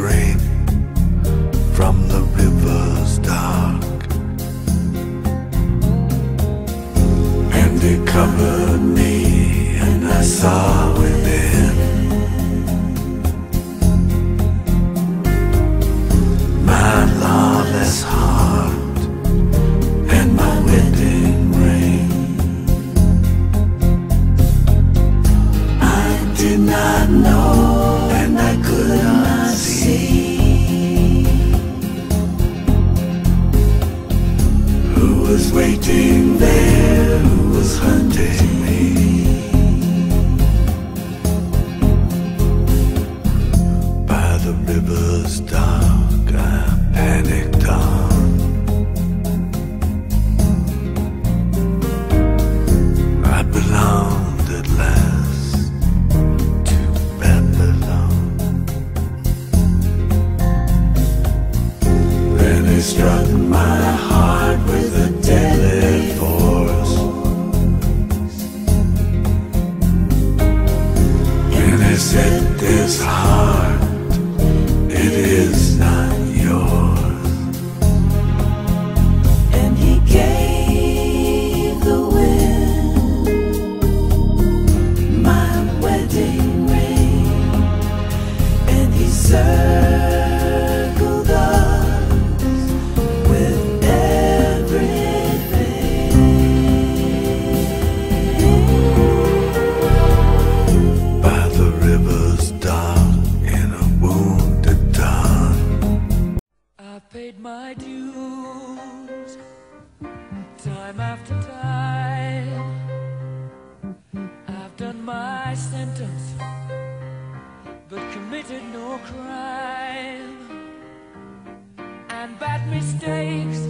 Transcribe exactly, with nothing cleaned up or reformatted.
drink from the river's dark, and it covered me, and I saw within my lawless heart and my wedding ring. I did not know, and I could not see who was waiting there, who was hunting me. By the river's dark, I panicked on. I belonged at last to Babylon. Then it struck my heart with a deadly force, and it said, this heart, it is not yours. And he gave the wind my wedding ring, and he circled us with everything. By the river's dark, in a wounded dawn, I paid my dues time after time. I've done my sentence, but committed no crime. And bad mistakes